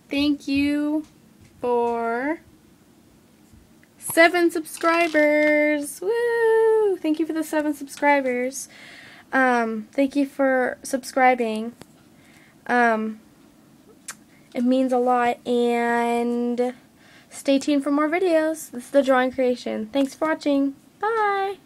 thank you for 7 subscribers. Woo! Thank you for the 7 subscribers. Thank you for subscribing. It means a lot, and stay tuned for more videos. This is The Drawing Creation. Thanks for watching. Bye!